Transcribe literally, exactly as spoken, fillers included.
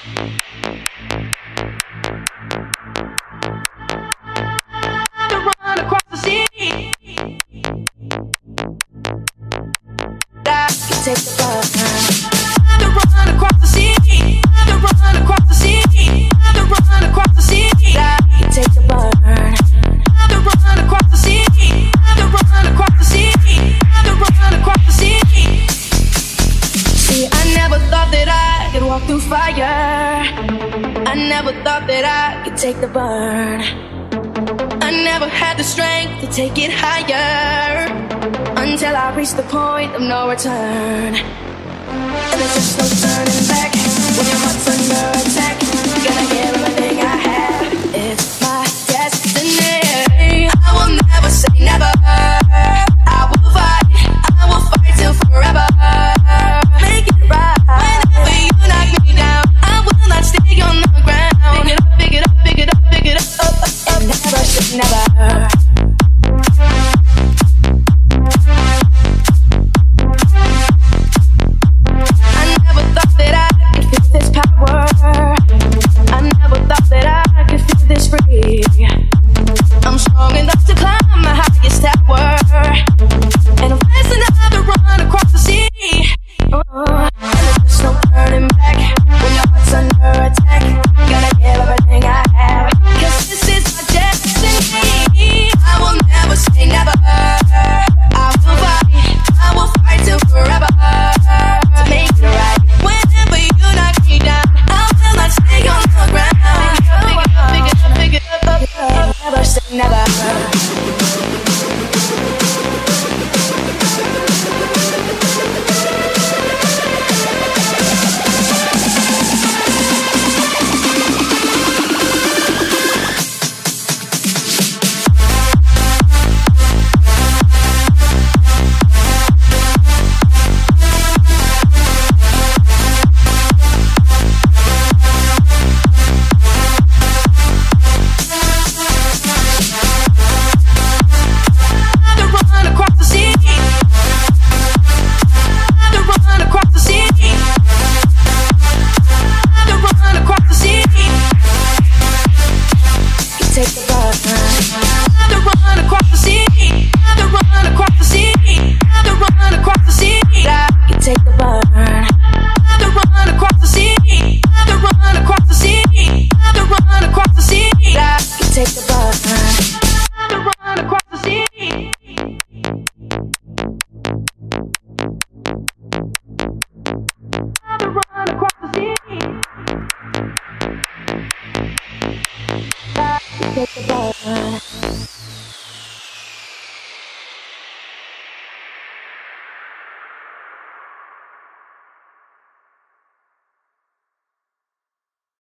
run across the sea. I can take the bus. To run across the sea. To run across the sea. To run across the sea. I can take the bus. To run across the sea. To run across the sea. To run across the sea. See, I never thought that I could walk through fire. I never thought that I could take the burn. I never had the strength to take it higher, until I reached the point of no return. And there's just no turning back. When your heart's under attack, you gotta give everything I have. It's my destiny. I will never say never. I will fight, I will fight till forever. Make it right. Whenever you knock me down, I will not stay on the ground. Pick it up, pick it up, pick it up, pick it up, up, up, up. And never should never. I'm strong enough to climb my highest tower, and I'm fast enough to run across the sea. Uh, and there's no turning back. When your heart's under attack, gotta give everything I have, 'cause this is my destiny. I will never say never. I will fight, I will fight till forever, to make it right. Whenever you knock me down, I will not stay on the ground. Pick it up, pick it up, pick it up, pick it up, up. Never say never. Take the bus. To run across the sea. To run across the sea. To run across the sea. I can take the bus. To run across the sea. To run across the sea. To run across the sea. I can take the bus. To run across the sea. To run across the sea. Take the bus.